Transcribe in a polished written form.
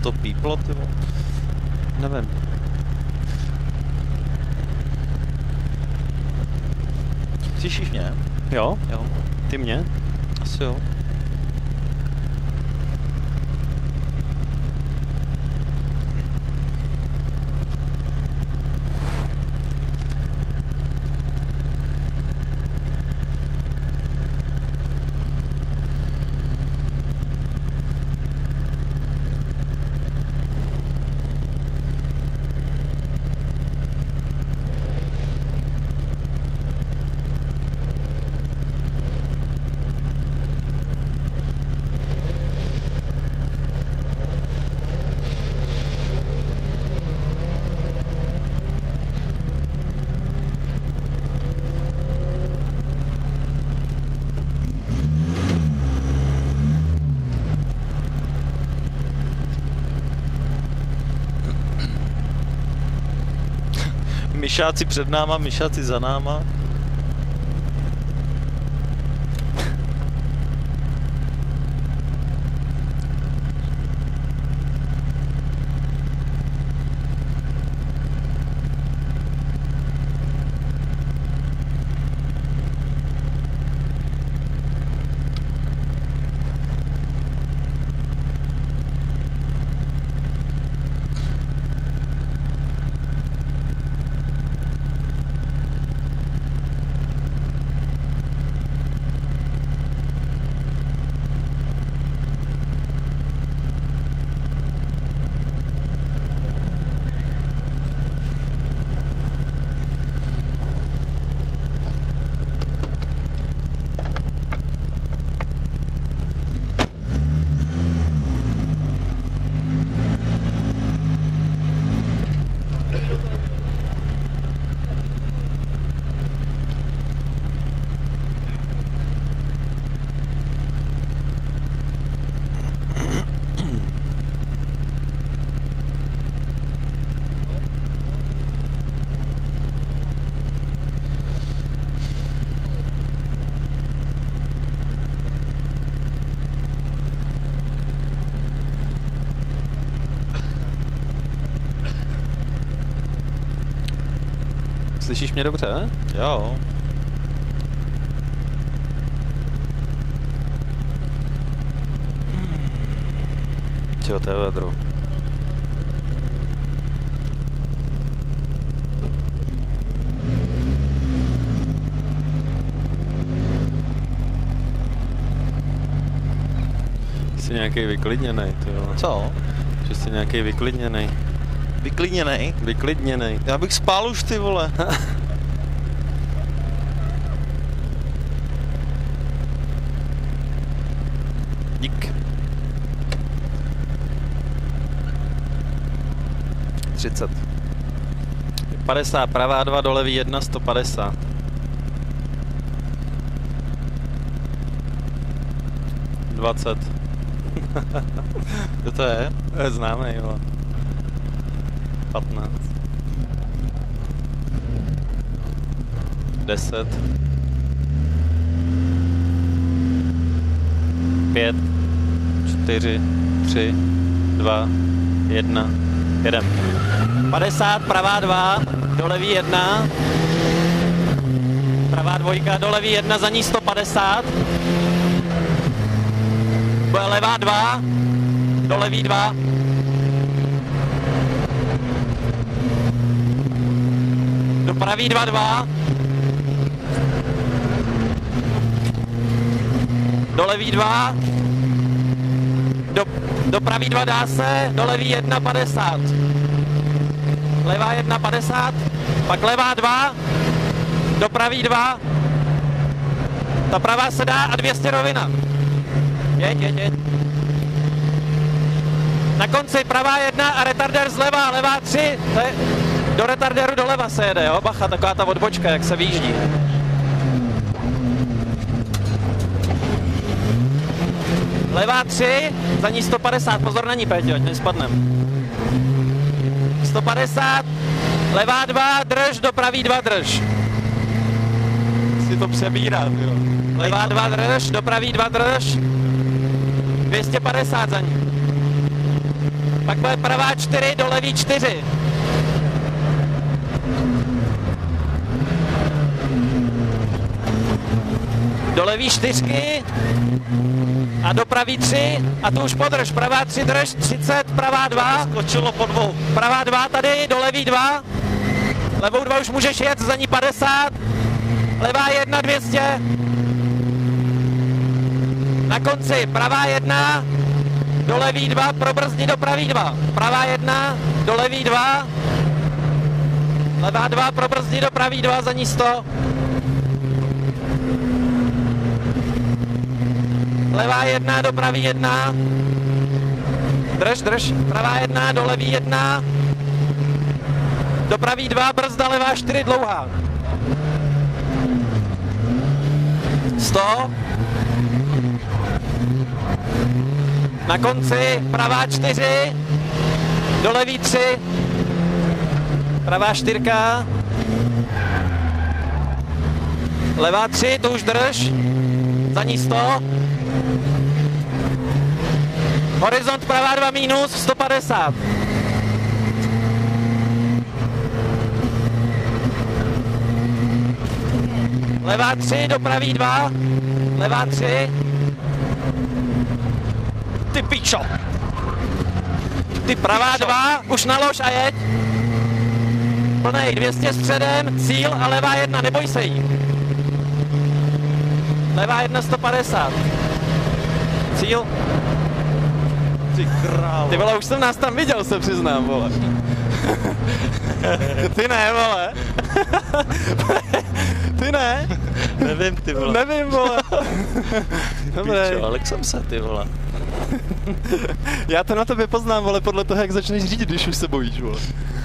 to píplo, ty vole? Nevím. Slyšíš mě? Jo? Jo. Ty mě? Asi jo. Myšáci před náma, myšáci za náma. Slyšíš mě dobře? Jo. Čeho, to je vedro. Jsi nějaký vyklidněnej, ty jo. Co? Že jsi nějaký vyklidněnej. Vyklidněnej? Vyklidněnej. Já bych spál už, ty vole. Dík. 30. 50, pravá 2, do levý 1, 150. Dvacet. Kdo to je? To je známý, jo. 15. 10. 5. 4. 3. 2. 1. Jedem. 50, pravá 2, do levý 1. Pravá 2, do levý 1, za ní 150. Bude levá 2, do levý 2. Do pravý 2, 2. Do levý 2. Do pravý 2 dá se, do levý 1, 50. Levá 1, 50. Pak levá 2. Do pravý 2. Ta pravá se dá a 200 rovina. Jeď. Na konci pravá 1 a retardér zleva, levá 3. Do retardéru doleva se jede, jo? Bacha, taková ta odbočka, jak se výjíždí. Levá 3, za ní 150, pozor na ní, Péťo, ať nespadnem. 150, levá 2, drž, do pravý 2, drž. Si to přebírá, jo. Levá 2, drž, do pravý 2, drž. 250 za ní. Pak bude pravá 4, do levý 4. Do levý 4 a do pravý 3 a tu už podrž, pravá 3 drž, 30, pravá 2. Skočilo po dvou. Pravá 2 tady, do levý 2. Levou 2 už můžeš jet, za ní 50. Levá 1, 200. Na konci pravá 1, do levý 2, probrzdni do pravý 2. Pravá 1, do levý 2. Levá 2, probrzdni do pravý 2, za ní 100. Levá 1, do pravý 1. Drž, drž. Pravá 1, do levý 1. Do pravý 2, brzda, levá 4, dlouhá. 100. Na konci pravá 4. Do levý 3. Pravá 4. Levá 3, to už drž. Za ní 100. Horizont pravá 2 minus, 150. Levá 3, do pravý 2. Levá 3. Ty pičo. Ty pravá 2, už nalož a jeď. Plnej, 200 středem, cíl a levá 1, neboj se jí. Levá 1, 150. Cíl. Ty králo. Ty vole, už jsem nás tam viděl, se přiznám, vole. Ty ne, vole. Ty ne. Nevím, ty vole. Nevím, vole. Dobré. Pičo, ale jsem se, ty vole. Já to na tebe poznám, vole, podle toho, jak začneš řídit, když už se bojíš, vole.